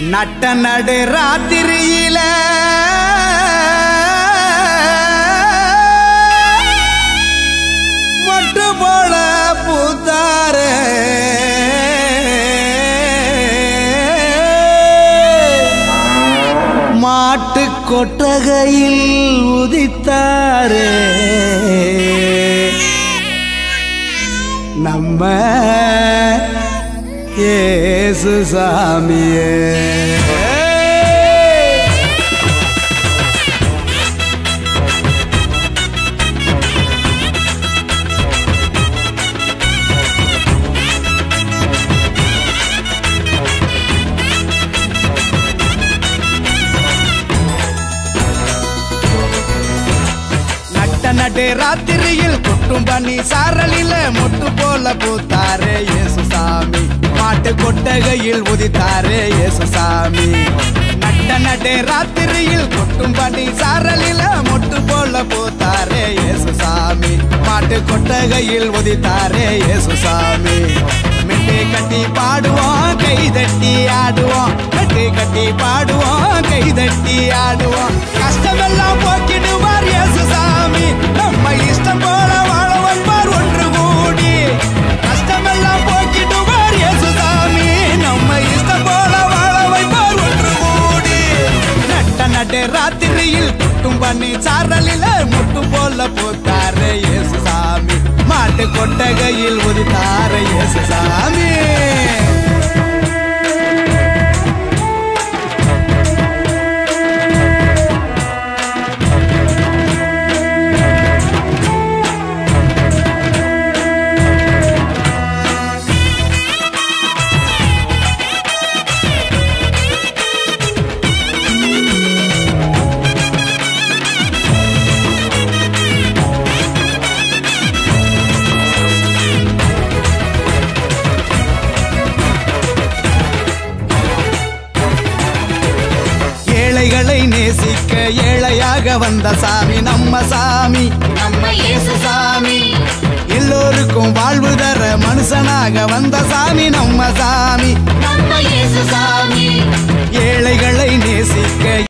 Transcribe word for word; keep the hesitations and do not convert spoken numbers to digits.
நட்ட நடு ராத்திரியில மொட்டு போல பூத்தாரே மாட்டு கொட்டகையில் உதித்தாரே நம்ம இயேசு சாமியே நடு ராத்திரியில் கொட்டும் பனி சாரலில மொட்டு போல பூத்தாரே இயேசு சாமி மாட்டு கொட்டகையில் உதித்தாரே இயேசு சாமி நட்ட நடு ராத்திரியில் கொட்டும் பனி சாரலில மொட்டு போல பூத்தாரே இயேசு சாமி மாட்டு கொட்டகையில் உதித்தாரே இயேசு சாமி மெட்டி கட்டி பாடுவோம் கை தட்டி ஆடுவோம் மெட்டி கட்டி பாடுவோம் கை தட்டி ஆடுவோம் கஷ்டமெல்லாம் போக்கிடுவார் இயேசு சாமி நம்ம இஷ்டம் போல வாழ வைப்பார் ஒன்று கூடி கஷ்டமெல்லாம் போக்கிடுவார் இயேசு சாமி நம்ம இஷ்டம் போல வாழ வைப்பார் ஒன்று கூடி நட்ட நடு ராத்திரியில் கொட்டும் பண்ணி சாரலில முட்டு போல பூத்தாரே இயேசு சாமி மாட்டு கொட்டகையில் உதித்தாரே இயேசு சாமி ஏழைகளை நேசிக்க ஏழையாக வந்த சாமி நம்ம சாமி நம்ம இயேசு சாமி எல்லோருக்கும் வாழ்வு தர மனுஷனாக வந்த சாமி நம்ம சாமி நம்ம இயேசு சாமி ஏழைகளை நேசிக்க